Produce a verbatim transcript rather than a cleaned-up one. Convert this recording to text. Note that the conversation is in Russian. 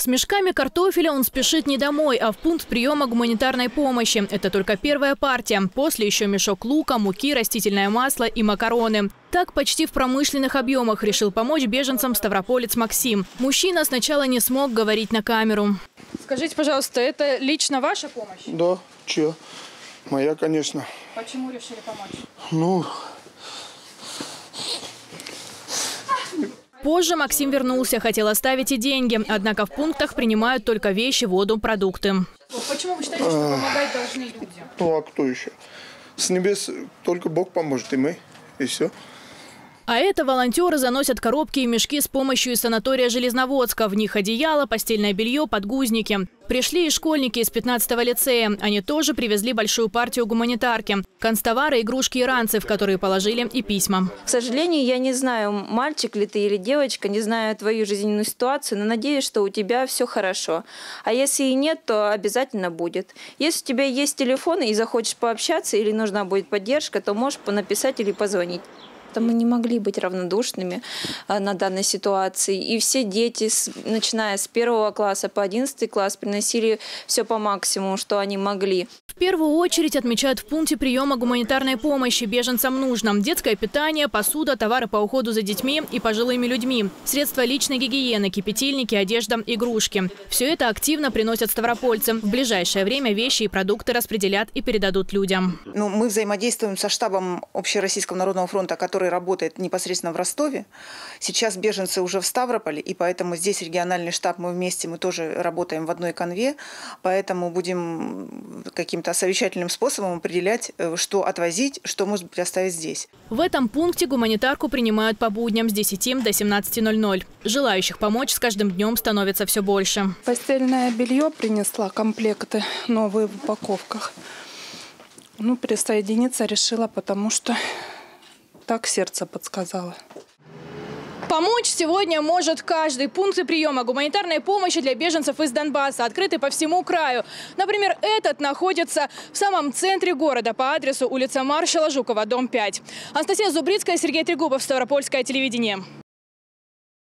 С мешками картофеля он спешит не домой, а в пункт приема гуманитарной помощи. Это только первая партия. После еще мешок лука, муки, растительное масло и макароны. Так почти в промышленных объемах решил помочь беженцам ставрополец Максим. Мужчина сначала не смог говорить на камеру. Скажите, пожалуйста, это лично ваша помощь? Да, че? Моя, конечно. Почему решили помочь? Ну... Позже Максим вернулся, хотел оставить и деньги. Однако в пунктах принимают только вещи, воду, продукты. Почему вы считаете, что помогать должны люди? Ну а кто еще? С небес только Бог поможет, и мы, и все. А это волонтеры заносят коробки и мешки с помощью из санатория Железноводска. В них одеяло, постельное белье, подгузники. Пришли и школьники из пятнадцатого лицея. Они тоже привезли большую партию гуманитарки. Канцтовары, игрушки и ранцы, в которые положили и письма. К сожалению, я не знаю, мальчик ли ты или девочка, не знаю твою жизненную ситуацию, но надеюсь, что у тебя все хорошо. А если и нет, то обязательно будет. Если у тебя есть телефон и захочешь пообщаться или нужна будет поддержка, то можешь написать или позвонить. Мы не могли быть равнодушными на данной ситуации. И все дети, начиная с первого класса по одиннадцатый класс, приносили все по максимуму, что они могли. В первую очередь отмечают в пункте приема гуманитарной помощи. Беженцам нужно детское питание, посуда, товары по уходу за детьми и пожилыми людьми, средства личной гигиены, кипятильники, одежда, игрушки. Все это активно приносят ставропольцы. В ближайшее время вещи и продукты распределят и передадут людям. Ну, мы взаимодействуем со штабом Общероссийского народного фронта, который работает непосредственно в Ростове. Сейчас беженцы уже в Ставрополе, и поэтому здесь региональный штаб, мы вместе, мы тоже работаем в одной канве, поэтому будем каким-то совещательным способом определять, что отвозить, что, может быть, оставить здесь. В этом пункте гуманитарку принимают по будням с десяти до семнадцати ноль-ноль. Желающих помочь с каждым днем становится все больше. Постельное белье принесла, комплекты новые в упаковках. Ну, присоединиться решила, потому что так сердце подсказало. Помочь сегодня может каждый. Пункты приема гуманитарной помощи для беженцев из Донбасса открыты по всему краю. Например, этот находится в самом центре города по адресу улица Маршала Жукова, дом пять. Анастасия Зубрицкая, Сергей Трегубов, Ставропольское телевидение.